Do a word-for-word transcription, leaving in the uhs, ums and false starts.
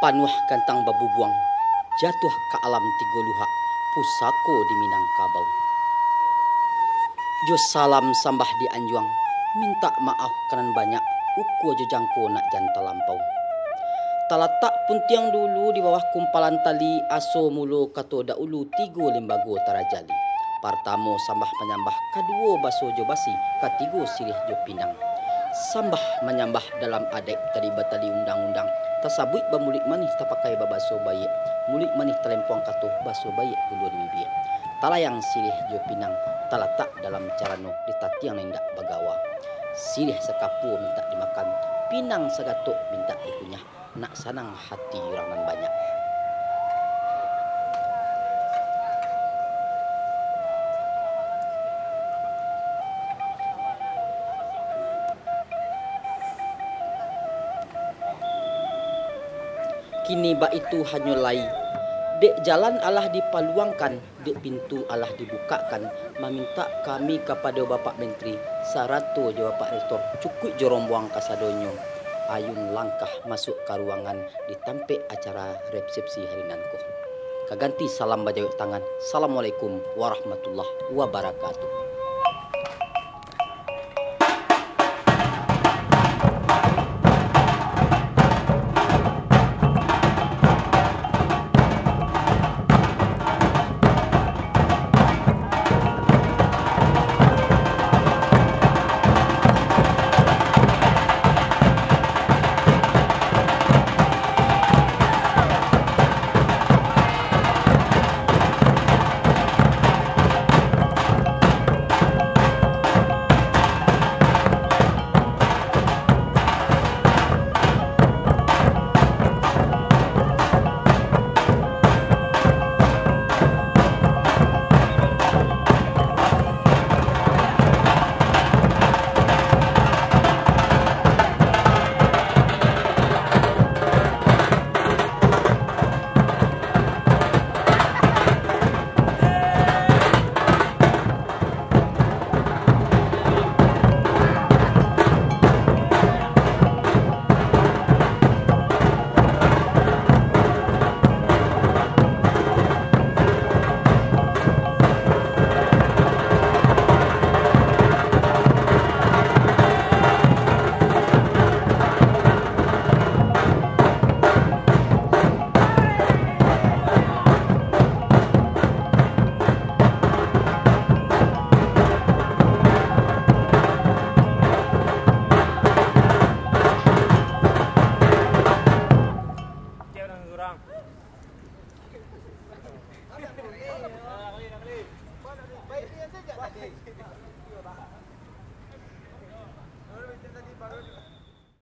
panuh kantang babubuang, jatuh ke alam tiga luhak, pusako di Minangkabau. Jo salam sambah di Anjuang, minta maaf kanan banyak, uku aja jangko nak janta lampau. Talatak pun tiang dulu di bawah kumpalan tali, aso mulu kato daulu tigo lembago tarajali. Partamo sambah menyambah kedua baso jo basi, katigo sirih jo pinang. Sambah menyambah dalam adek tadi batali undang-undang, tasabut bamulik manis tapakai babaso bayi, mulik manis telempong kato baso bayi gulur mibie. Talayang sirih jo pinang, talatak dalam carano ditatiang nendak bagawa. Sirih sekapu minta dimakan, pinang sagatok minta dikunyah, nak sanang hati urangan banyak. Kini bak itu hanyolai, dek jalan Allah dipaluangkan, dek pintu Allah dibukakan, meminta kami kepada Bapak Menteri, sarato jo Bapak Rektor, cukup jo rombongan kasadonyo, ayun langkah masuk ke ruangan ditampek acara resepsi hari nanko. Kaganti salam bajawik tangan. Assalamualaikum warahmatullahi wabarakatuh.